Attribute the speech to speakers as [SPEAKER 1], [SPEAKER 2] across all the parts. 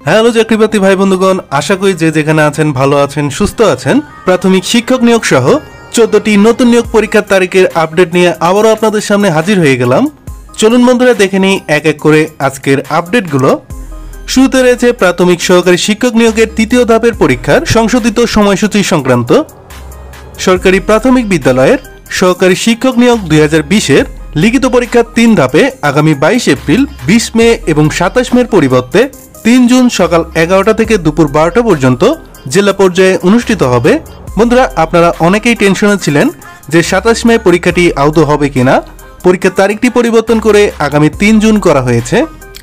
[SPEAKER 1] Hello চাকরিপ্রার্থী ভাই বন্ধুগণ, আশা করি যে যেখানে আছেন ভালো আছেন, সুস্থ আছেন। প্রাথমিক শিক্ষক নিয়োগ সহ 14টি নতুন নিয়োগ পরীক্ষার তারিখের আপডেট নিয়ে আবারও আপনাদের সামনে হাজির হয়ে গেলাম। চলুন বন্ধুরা দেখে নিই এক এক করে আজকের আপডেটগুলো। শুরুতে রয়েছে প্রাথমিক সহকারী শিক্ষক নিয়োগের তৃতীয় ধাপের পরীক্ষার সংশোধিত সময়সূচি সংক্রান্ত। সরকারি প্রাথমিক বিদ্যালয়ের সহকারী শিক্ষক নিয়োগ 2020-এর লিখিত পরীক্ষার 3 ধাপে আগামী 22 এপ্রিল, 20 মে এবং 27 মের পরিবর্তে 3 জুন সকাল 11টা থেকে দুপুর 12টা পর্যন্ত জেলা পর্যায়ে অনুষ্ঠিত হবে। বন্ধুরা, আপনারা অনেকেই টেনশনে ছিলেন যে 27 মে পরীক্ষাটি আদৌ হবে কিনা। পরীক্ষার তারিখটি পরিবর্তন করে আগামী 3 জুন করা হয়েছে।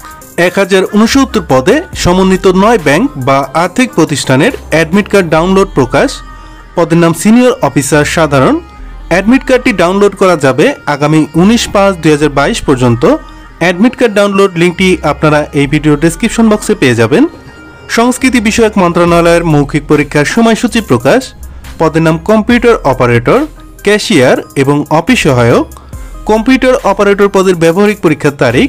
[SPEAKER 1] 1069 পদে সমন্বিত 9 ব্যাংক বা আর্থিক প্রতিষ্ঠানের অ্যাডমিট কার্ড ডাউনলোড প্রকাশ। পদের নাম সিনিয়র অফিসার সাধারণ। অ্যাডমিট কার্ডটি ডাউনলোড করা যাবে আগামী 19/5/2022 পর্যন্ত। অ্যাডমিট কার্ড ডাউনলোড লিঙ্কটি আপনারা এই ভিডিও ডেসক্রিপশন বক্সে পেয়ে যাবেন। সংস্কৃতি বিষয়ক মন্ত্রণালয়ের মৌখিক পরীক্ষার সময়সূচি প্রকাশ। পদের নাম কম্পিউটার অপারেটর, ক্যাশিয়ার এবং অফিস সহায়ক। কম্পিউটার অপারেটর পদের ব্যবহারিক পরীক্ষার তারিখ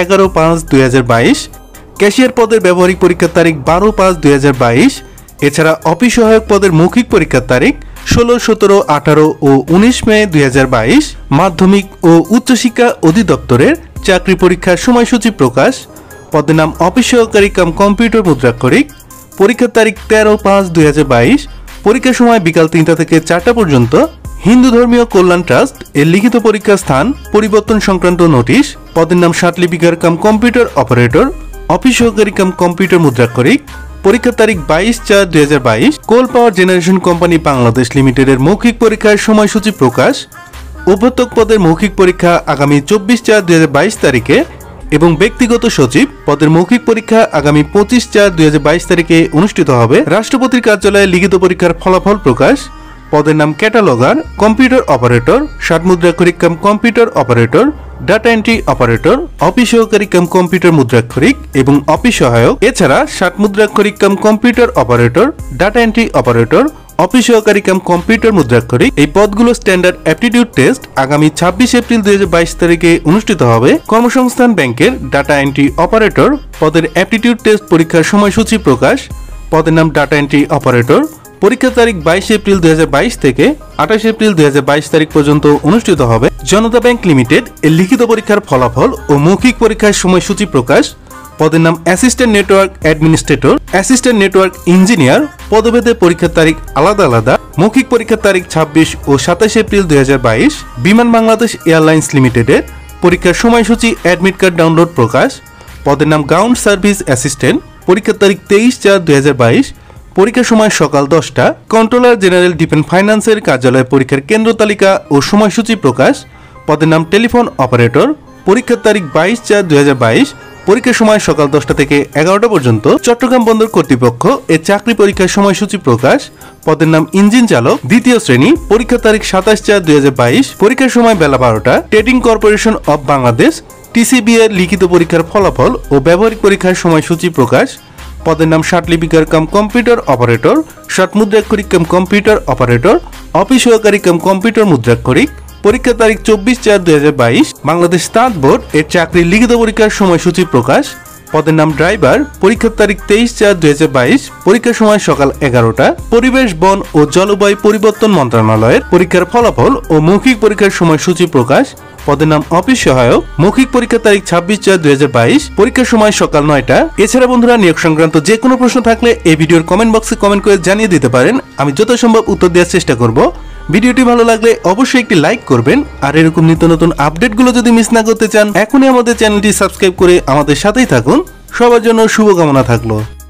[SPEAKER 1] 11/5/2022। ক্যাশিয়ার পদের ব্যবহারিক পরীক্ষার তারিখ 12/5/2022। এছাড়া অফিস সহায়ক পদের মৌখিক পরীক্ষার তারিখ 16, 17, 18 ও 19 মে 2022। মাধ্যমিক ও উচ্চশিক্ষা অধিদপ্তরের চাকরি পরীক্ষার সময়সূচি প্রকাশ। পদের নাম অফিস সহকারী কাম কম্পিউটার মুদ্রাক্ষরিক। পরীক্ষার তারিখ 13/5/2022। পরীক্ষার সময় বিকাল 3টা থেকে 4টা পর্যন্ত। হিন্দু ধর্মীয় কল্যাণ ট্রাস্ট এর লিখিত পরীক্ষার স্থান পরিবর্তন সংক্রান্ত নোটিশ। পদের নাম ষাটলিপিকার কাম কম্পিউটার অপারেটর, অফিস সহকারী কাম কম্পিউটার মুদ্রাক্ষরিক। পরীক্ষার তারিখ 22/4/2022। Coal power generation company Bangladesh লিমিটেডের মৌখিক পরীক্ষার সময়সূচি প্রকাশ। অভ্যর্থক পদের মৌখিক পরীক্ষা আগামী 24/4/2022 তারিখে এবং ব্যক্তিগত সচিব পদের মৌখিক পরীক্ষা আগামী 25/4/2022 তারিখে অনুষ্ঠিত হবে। রাষ্ট্রপতির কার্যালয়ে লিখিত পরীক্ষার ফলাফল প্রকাশ। পদের নাম ক্যাটালগার, কম্পিউটার অপারেটর, ষাটমুদ্রাক্ষরিক cum computer operator, data entry operator, office সহকারী কাম কম্পিউটার মুদ্রাক্ষরিক এবং অফিস সহায়ক। এছাড়া ষাটমুদ্রাক্ষরিক cum computer operator, data entry operator, office সহকারী কাম কম্পিউটার মুদ্রাক্ষরিক। এই পদগুলো স্ট্যান্ডার্ড অ্যাপটিটিউড টেস্ট আগামী 26 এপ্রিল 2022 তারিখে অনুষ্ঠিত হবে। কর্মসংস্থান ব্যাংকের ডাটা এন্ট্রি অপারেটর পদের অ্যাপটিটিউড টেস্ট পরীক্ষার সময়সূচি প্রকাশ। পদের নাম ডাটা এন্ট্রি অপারেটর। পরীক্ষার তারিখ 22 এপ্রিল 2022 থেকে 28 এপ্রিল 2022 তারিখ পর্যন্ত অনুষ্ঠিত হবে। জনতা ব্যাংক লিমিটেড এর লিখিত পরীক্ষার ফলাফল ও মৌখিক পরীক্ষার সময়সূচি প্রকাশ। পদের নাম assistant network administrator, assistant network engineer. পদভেদে পরীক্ষার তারিখ আলাদা আলাদা। মৌখিক পরীক্ষার তারিখ 26 ও 27 এপ্রিল 2022। বিমান বাংলাদেশ এয়ারলাইন্স লিমিটেডের পরীক্ষার সময়সূচি অ্যাডমিট কার্ড ডাউনলোড প্রকাশ। পদের নাম গ্রাউন্ড সার্ভিস অ্যাসিস্ট্যান্ট। পরীক্ষার তারিখ 23/4/2022। পরীক্ষার সময় সকাল 10টা। কন্ট্রোলার জেনারেল ডিফেন্স ফাইন্যান্সের কার্যালয়ে পরীক্ষার কেন্দ্র তালিকা ও সময়সূচি প্রকাশ। পদের নাম টেলিফোন অপারেটর। পরীক্ষার তারিখ 22/4/2022। পরীক্ষার সময় সকাল 10টা থেকে 11টা পর্যন্ত। চট্টগ্রাম বন্দর কর্তৃপক্ষ এর চাকরি পরীক্ষার সময়সূচি প্রকাশ। পদের নাম ইঞ্জিন চালক, দ্বিতীয় শ্রেণী। পরীক্ষার তারিখ 27/4/2022। পরীক্ষার সময় বেলা 12টা। Trading corporation of Bangladesh TCB এর লিখিত পরীক্ষার ফলাফল ও ব্যবহারিক পরীক্ষার সময়সূচি প্রকাশ। পদের নাম ষাটলিপিকার কাম কম্পিউটার অপারেটর, ষাটমুদ্রাক্ষরিক কাম কম্পিউটার অপারেটর, অফিস সহকারী কাম কম্পিউটার মুদ্রাক্ষরিক। পরীক্ষার তারিখ 24/4/2022। বাংলাদেশ তাঁত বোর্ড এর চাকরির লিখিত পরীক্ষার সময়সূচি প্রকাশ। পদের নাম ড্রাইভার। পরীক্ষার তারিখ 23/4/2022। পরীক্ষার সময় সকাল 11টা। পরিবেশ, বন ও জলবায়ু পরিবর্তন মন্ত্রণালয়ের পরীক্ষার ফলাফল ও মৌখিক পরীক্ষার সময়সূচি প্রকাশ। পদের নাম অফিস সহায়ক। মৌখিক পরীক্ষার তারিখ 26/4/2022। পরীক্ষার সময় সকাল 9টা। এছাড়া বন্ধুরা, নিয়োগ সংক্রান্ত যে কোনো প্রশ্ন থাকলে এই ভিডিওর কমেন্ট বক্সে কমেন্ট করে জানিয়ে দিতে পারেন। আমি যথাসম্ভব উত্তর দেওয়ার চেষ্টা করব। ভিডিওটি ভালো লাগলে অবশ্যই একটি লাইক করবেন। আর এরকম নিত্য নতুন আপডেটগুলো যদি মিস না করতে চান, এখনই আমাদের চ্যানেলটি সাবস্ক্রাইব করে আমাদের সাথেই থাকুন। সবার জন্য শুভকামনা থাকলো।